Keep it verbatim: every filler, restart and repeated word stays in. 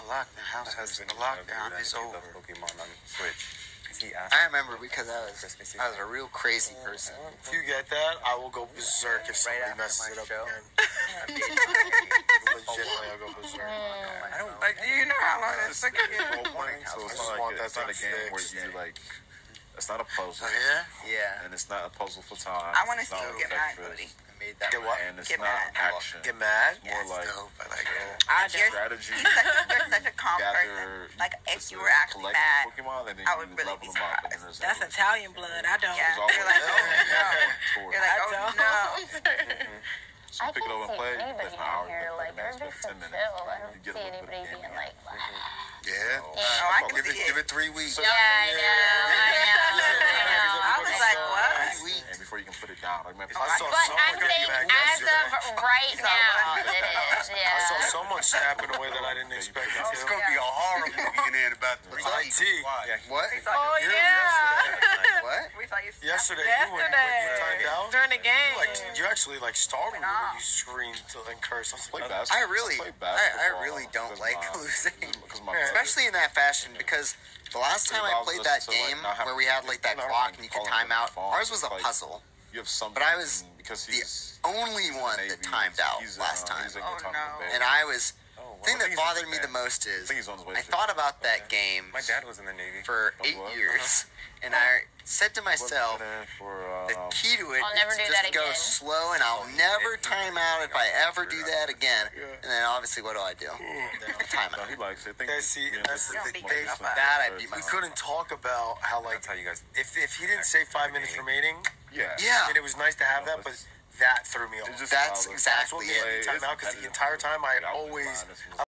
lock, the house has been lockdown is over. Pokemon on Switch. I remember because I was I was a real crazy person. If you get that, I will go berserk if somebody messes it up again. Legitimately, I'll go berserk. I don't like. Do you know how long that's taking? I So it's just not want like that it's not a thing game where fixed. you like. It's not a puzzle. Yeah. Yeah. And it's not a puzzle for time. I want to It's see not you get mad, effective. Cody. I made that. Get what? And it's Get not mad. action. Get mad? More Yes. like Dope. I like it. I You're- just, strategy. You're such, you're such a calm gather. person. Like, if just you to were actually collect mad, Pokemon, and then I you would really level be them up, and then surprised. there's That's Italian blood. I don't. There's Yeah, you're like, oh, no. tour. You're like, I oh, don't. no. So you I pick it can't up and see play. anybody That's an hour. in here. Like, thirty minutes, everybody's so ten minutes. chill. I You don't get a see little bit anybody of being gaming. like, Yeah. Oh, I can Give it, see it. give it three weeks. yeah, I know, I know. I was like, what? And before you can put it down, like, man, I saw But someone I'm get saying, back as yesterday. of right now, it is, I yeah. saw someone snap in a way that I didn't expect it It's to. gonna be a horror movie in there in about three I weeks. T. What? We saw Oh you. yeah. What? We saw you. Yesterday, you went when you timed Yesterday out. during the game. Like, you actually like startled me when you screamed and cursed. I was play like, basketball. I really, play I, I basketball really don't because like my- losing, because my Yeah. especially in that fashion. Because the last time I played that game where we had like that clock and you could time out, ours was a puzzle. You have some, But I was because the he's only one that Navy, timed out he's, last uh, time, he's in Oh, good time no. with the and Bay. I was. Oh, well, The thing I that think he's in bothered the me the Bay. most I is think he's on his way I to- thought about that game My dad was in the Navy. for Oh, eight what? years, and I said to myself, For, the um, key to it I'll never is do just that go again. slow, and I'll never time out if I ever do that again. And then obviously, what do I do? I time no, out. he likes it. I think That's- see, you know, that's the it's thing. more They- just that I like- beat we myself. couldn't talk about how like That's how you guys. if if he didn't say five minutes remaining, Yeah. Yeah. and it was nice to have that, but that threw me off. It's just That's how the- exactly That's what made it. me time out because the entire time I had always.